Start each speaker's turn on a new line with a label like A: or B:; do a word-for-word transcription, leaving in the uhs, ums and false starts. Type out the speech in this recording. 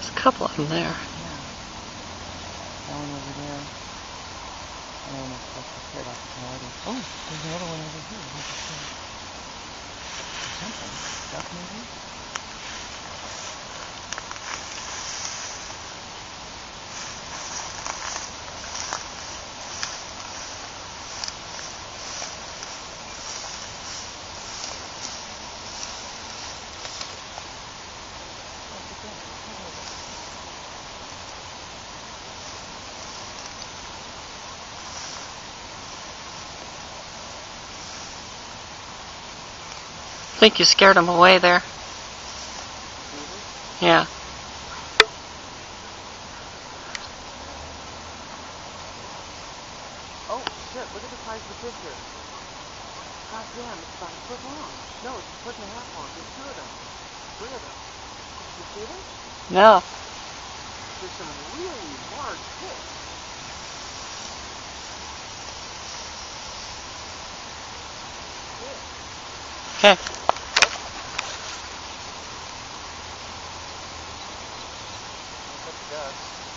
A: There's a couple of them there.
B: Yeah. That one over there. And then of course the third off the already. Oh, there's another one over here. There's something. Duck maybe?
A: I think you scared them away there. Yeah.
B: Oh, shit, look at the size of the fish here. God damn, it's about a foot long. No, it's a foot and a half long. There's two of them. Three of them. You see them?
A: No.
B: There's some really large fish.
A: Okay.
B: Look at the ducks.